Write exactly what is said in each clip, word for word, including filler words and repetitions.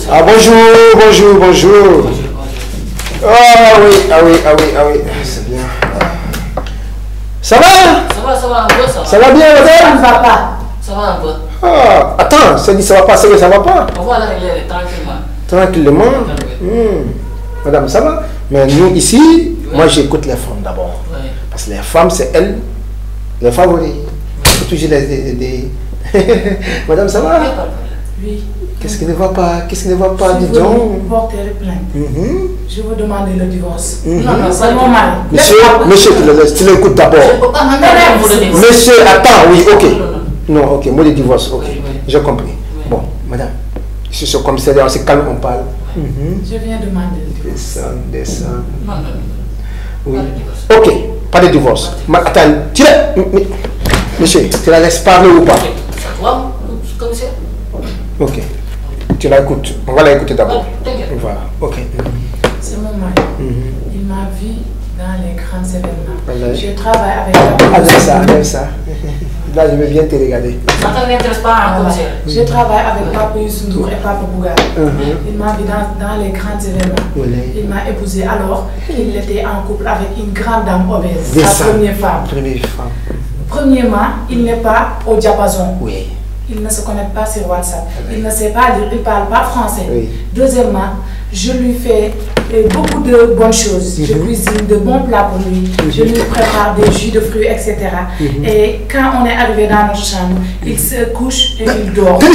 Ah bonjour, bonjour, bonjour. Ah oui, ah oui, ah oui, ah oui, c'est bien. Ça va? Ça va, ça va un peu, ça va. Ça va bien, madame? Ça va pas. Ça va un peu. Ah, attends, ça dit ça va pas, c'est que ça va pas. On va la régler tranquillement. Tranquillement. Hmm. Madame, ça va? Mais nous ici, oui. Moi j'écoute les femmes d'abord. Oui. Parce que les femmes, c'est elles, les favoris. Oui. C'est toujours des... des, des... Madame, ça va? Oui. Qu'est-ce qui ne va pas? Qu'est-ce qui ne va pas? Je Dis donc. veux porter plainte. Mm-hmm. Je veux demander le divorce. Mm-hmm. Non, non, c'est mon mari. Monsieur, monsieur, tu l'écoutes d'abord. Monsieur, attends, oui, ok. Non, ok, moi le divorce, ok. Oui, oui. J'ai compris. Oui. Bon, madame, sur ce commissariat, on se calme, on parle. Mm-hmm. Je viens demander le divorce. Descends, descends. Non, non, oui. Ok, pas de divorce. Ma, attends, tu la... Monsieur, tu la laisses parler ou pas? Oui, commissaire. Ok. Tu l'écoutes. On va l'écouter d'abord. Voilà, ok. C'est mon mari. Mm-hmm. Il m'a vu dans les grands événements. Voilà. Je travaille avec... Avec ça, avec ça. Là, je vais bien te regarder. Ça ne t'intéresse pas, hein, commissaire? Je travaille avec Papa Youssou et Papa Bouga. Mm-hmm. Il m'a vu dans, dans les grands événements. Oui. Il m'a épousé alors qu'il était en couple avec une grande dame obèse. Sa première femme. Première femme. Premièrement, il n'est pas au diapason. Oui. Il ne se connecte pas sur WhatsApp. Oui. Il ne sait pas lire, il ne parle pas français. Oui. Deuxièmement, je lui fais euh, beaucoup de bonnes choses. Mm-hmm. Je cuisine de bons plats pour lui. Mm-hmm. Je lui prépare des jus de fruits, et cetera. Mm-hmm. Et quand on est arrivé dans notre chambre, il se couche et il dort. Tu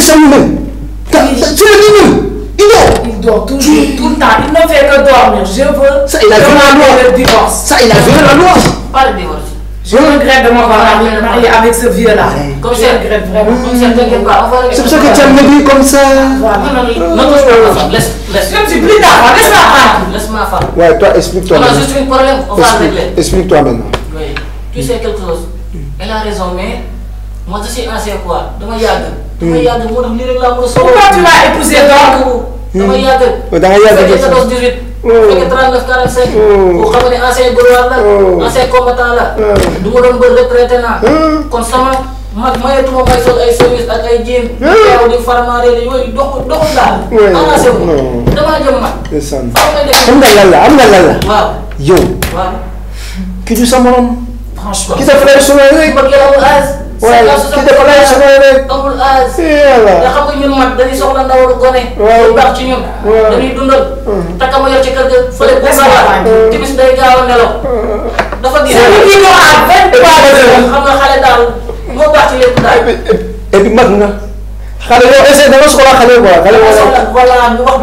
le dis il dort. Il dort toujours, tout le temps. Il ne fait que dormir. Je veux ça, il a demander le divorce. Ça, il a vu la loi. Pas le divorce. Je regrette de m'avoir marié avec ce vieux-là. Comme je regrette vraiment. Comme ça, t'inquiète pas. C'est pour ça que tu as me dit comme ça. Voilà. Non, non, non, touche pas ma femme. Laisse, laisse. Je me suis plus tard. Laisse ma femme. Laisse ma femme. Ouais, toi, explique-toi. On a juste un problème. On va régler. Explique-toi maintenant. Oui. Tu sais quelque chose. Elle a raison, mais moi je suis ancien quoi. Dama yàgg. Dama yàgg moo tax lii rek laa mën a solo. Pourquoi tu l'as épousé donc? Dama yàgg. Dama yàgg. fekkee quatorze dix-huit. fekkee trente-neuf quarante-cinq. boo xam ne ancien gloire la. ancien combattant la. du ma doon bëri retraité naa. kon sama mag mayatuma may sol ay service ak ay jéem. yow di faramaare yooyu doxul doxul daal. annoncé wu. damaa jëm mag. am nga lan la am nga lan la. waaw. yow. waaw. ki du sa morom. franchement. ki dafa lay sonal rek. mbëggeel amul âge. waaye ki dafa lay sonal rek. amul âge. yàlla. nga xam nga ñun mag dañuy soxla ndaw gone. waaw lu baax ci ñun. dañuy dundal. takka ma yor ci kër ga fële bu sawaat. timis day gaaw a nelaw. dafa gis. xam nga xale daal moo baax ci lépp daal. et puis mag nga. xale yow essayé da nga soxla xale quoi. xale voilà ñu wax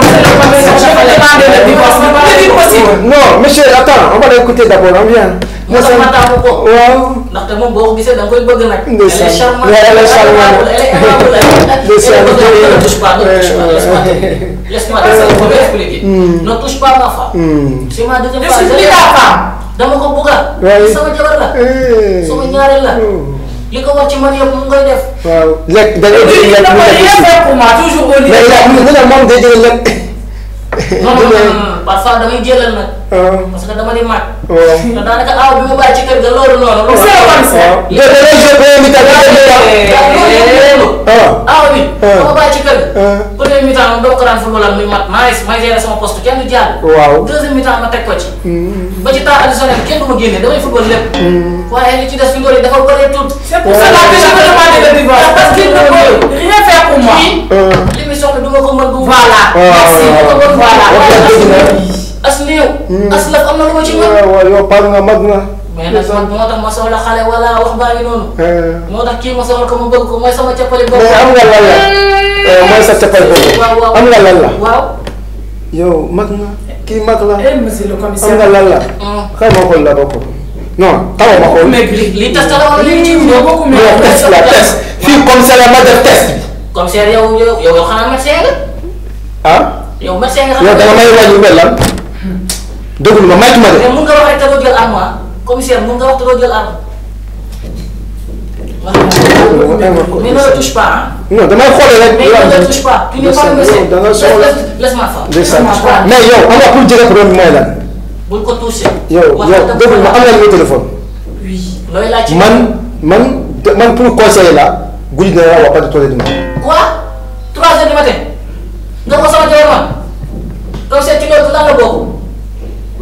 non monsieur attends on va l'écouter d'abord on vient. moo tax ma taamu ko. waaw. ndaxte moom boo ko gisee da nga koy bëgg nag. ndeysaan elle est charmante elle est charmante elle est aimable ne touche pas ne touche pas laisse-moi laisse-moi expliquer. Ne touche pas ma femme. c'est ma deuxième femme. dama ko bëgg a. sama jabar la. sama ñaareel la. li ko war ci man yëpp mu ngay def. waaw lekk da ngay jël lekk mu nekk pour moi toujours au mais il a moom day jël lekk. non non non parfois damay jëlal nag. parce que dama di mag. waaw te daanaka aw bi ma bàyyi ci kër ga loolu noonu. loolu waaw aw bi ma bàyyi ci kër ga. premier mi-temps moom dama ko daan football muy mat maa ngi may gérer sama poste kenn du jàll. waaw deuxième mi-temps ma teg ko ci. ba ci temps additionnel kenn du ma génne damay football lépp. waaye li ci des fi mu dafa bëri tout. c'est pour ça que je me demande le divorce. parce qu'il ne peut rien faire pour moi. l'émission bi du ma ko mën bu. voilà merci voilà. as néew. as laf am na lu ma ci mën. waaw yow par nga mag nga. mais nag man moo tax ma soxla xale wala wax baa ngi noonu. moo tax kii ma soxla ko ma bëgg ko mooy sama cappali bopp. mais am nga lan la. mooy sa cappali bopp. waaw waaw am nga lan la. waaw. yow mag nga kii mag la. eh monsieur le commissaire. am nga lan la. xëy ma xool la ba ko. non taw ma xool. mais li li test la wala li ci ñëw beaucoup mais. non test la test fii commissaire la ma def test bi. commissaire yow yow yow xanaa médecin nga. ah. yow médecin nga xam yow danga may wàññi mel lan. déglu ma maytu ma de. mais mun nga wax rek te doo jël arme commissaire mun nga wax te doo jël arme. mais ne le touche pas. non damay xoolee rek. mais ne le touche pas. tu n'es pas le médecin. da nga soxla laisse-moi faire. mais yow am nga pour jëlee problème bi mooy lan. bul ko touché. yow yow déglu ma am nga numéro téléphone. oui looy laaj ci man man man pour conseiller la guddi dina la wax pas de toilette demain. quoi trois heures du matin nga ko sama jabar man.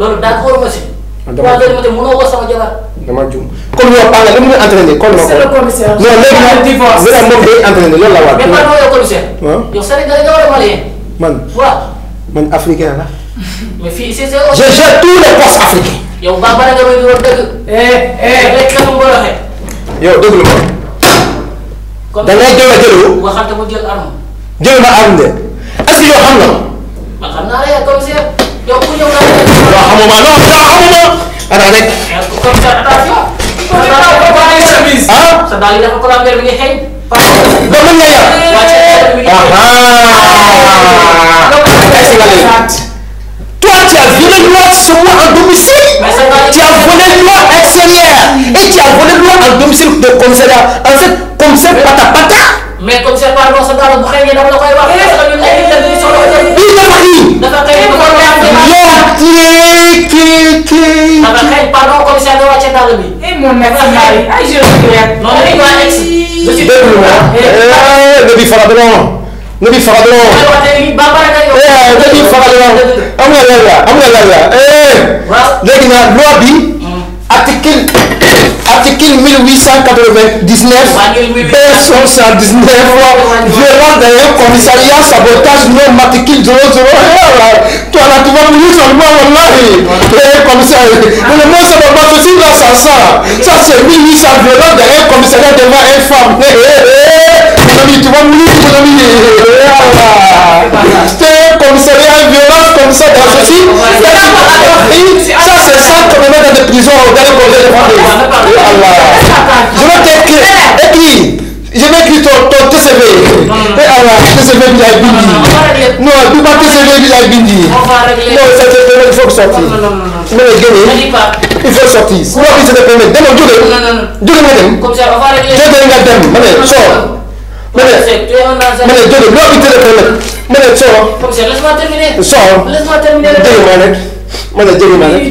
loolu d'accord ma si. trois heures matin mënoo woo sama jabar. dama juum comme yow Panga li mu ngi entraîné kon ma ko. c'est le commissaire. non léegi nag divorce moom day entraîné loolu la war. mais pardon yow commissaire. waaw yow Sénégalais nga war a malien. man waaw. man africain la. mais fii ici c'est. je gère tous les postes africains. yow baax ba nga may doon dëgg. eh eh rek la mu mën a waxee. yow déglu ma. comme da ngay jël a jëlu. waxante mu jël arme. jël ma arme de est-ce que yow xam nga. man xam naa la commissaire yow ku ñëw naa la. waaw xamuma non non xamuma. ana rek. commissaire attention. ah. sa daal yi dafa couleur bi nga xëy. ba mën nga yar. Toi, tu as volé l'eau sur moi en domicile. Tu as volé l'eau extérieure. Et tu as volé l'eau en domicile de commissariat. En fait, commissaire pata pata. mais commissaire pardon sa daal bu xëy na dama la koy wax. parce que ñun ay nit lañ solo. bii dafa kii. dafa xëy ba ko kii kii kii. dafa xëy pardon commissaire nga wàcce dàll bi. eh mon mari ay je regrette. non mais toi ex. je suis déglu ma. ne bi fara dɔrɔn ne bi fara dɔrɔn. eh ne bi fara dɔrɔn. am nga lan la am nga lan la eh. léegi nag loi bi. article article mille huit cent quatre-vingt-dix-neuf B soixante-dix-neuf violence dans un commissariat sabotage non matricule zéro zéro toi là tu vas mourir seulement wallahi eh commissaire le mot sabotage aussi là ça ça ça c'est mille huit cents violence dans un commissariat devant une femme eh eh mon ami tu vas mourir mon ami c'est un commissariat violence comme ça dans ceci ça c'est ça qu'on met dans des prisons dans les collèges de France. Je vais t'écrire, écris. Je vais écrire ton, ton T C V. Et Allah, T C V Bilal Bindi. Non, tu pas T C V Bilal Bindi. Non, ça te permet, il faut sortir. Mais le gagner, il faut sortir. Moi, il se te permet. Demain, Dieu, Dieu, madame. Dieu, madame. Madame, sors. Madame, madame, Dieu, moi, il te le permet. Madame, sors. Laisse-moi terminer. Sors. Laisse-moi terminer. Dieu, madame. Madame, Dieu, madame.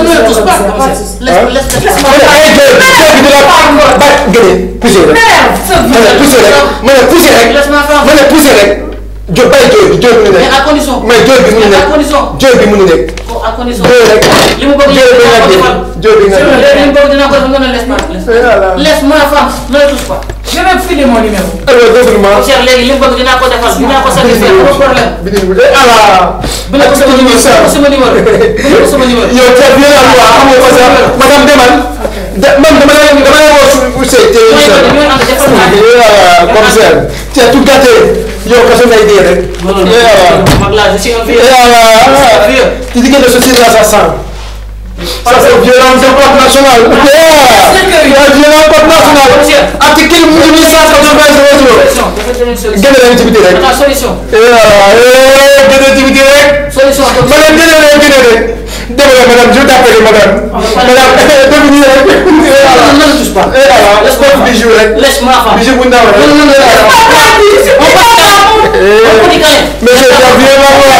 Poussez rek. ma ne poussez rek ma ne poussez rek ma ne poussez rek jo bàyyi jooy bi jooy bi mu nekk. mais à condition. mais jooy bi mu nekk à condition. jooy bi mu nekk. à condition. jooy rek li mu bëgg jooy bi nga dégg jooy bi nga dégg. li mu bëgg dinaa ko def nga ne laisse pas. laisse ma femme ne le touche pas. je vais filer mon numéro. alors déglument. Cheikh léegi li mu bëgg dinaa ko defal dinaa ko satisfaire pas problème. bi bi bi ala. bi ko sama numéro sama numéro bi ko sama numéro. yow tu as bien la loi xam nga parce que madame Demal. man dama lay dama lay woo su see te. commissaire tu as tout gâté yow kaso ngay dee rek. mag laa je suis un vieux. tu dis que le société là ça sent. ça c'est violence de code national. violence code national. article mille huit cent quatre-vingt. génne leen ci biti rek. solution. génne ci biti rek. solution. madame génne leen génne rek. désolé madame je t'appelle madame. madame devenir rek. ne le touche pas. laisse-moi bijou rek. laisse-moi femme. bijou bu ndaw rek. on peut mais j'ai bien vu la